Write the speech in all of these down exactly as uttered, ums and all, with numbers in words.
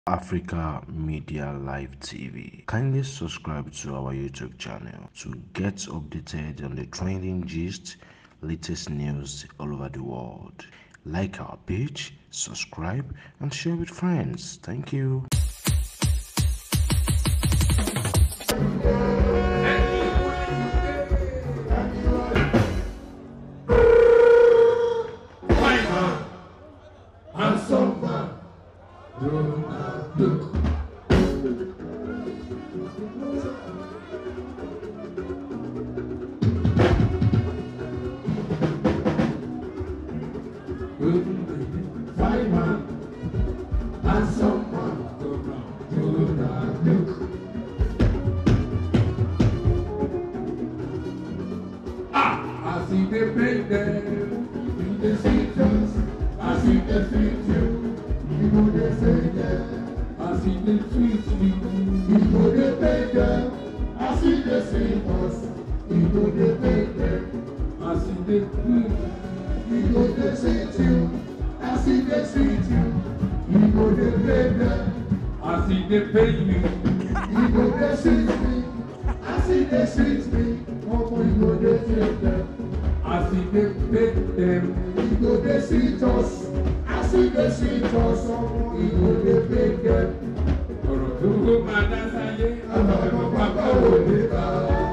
Africa Media Live T V. Kindly subscribe to our YouTube channel to get updated on the trending gist, latest news all over the world. Like our page, subscribe, and share with friends. Thank you. Fireman and someone go round to the look. Ah, I see the pain there in the seasons. I see the sweet you, you know the say there. I see the sweet you, you know the pain there. I see the sweet us, you know the pain there. I see the sweet, you know the sweet you. I see the sweet you, you go the pain I see the pain you, you go the sweet me. I see the sweet me, oh you go the pain I see the pain them, you go the sweet us. I see the sweet us, oh you go the pain them. Ọ̀rọ̀ tó kó máa dá sáyé, àwọn ọmọ bàbá ò lè bá.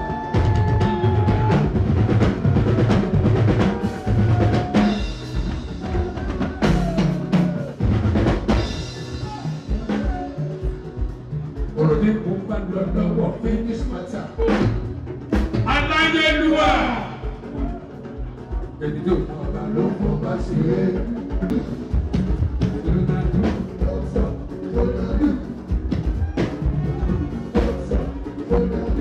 Already move and blood the war finish matter. Aláyélúwà. Èdìdó. Ọba ló fọ́ bá ṣe é. Ronaldo. Ọ̀sán. Ronaldo. Ọ̀sán. Ronaldo.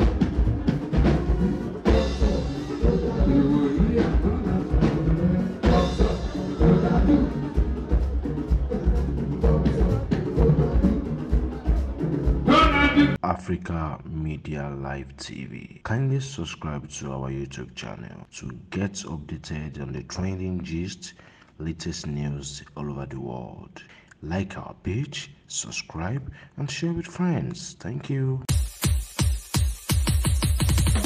Ọ̀sán. Ronaldo. Ìwòyí àkọ́nà. Ọ̀sán. Ronaldo. Africa Media Live T V. Kindly subscribe to our YouTube channel to get updated on the trending gist, latest news all over the world. Like our page, subscribe, and share with friends. Thank you.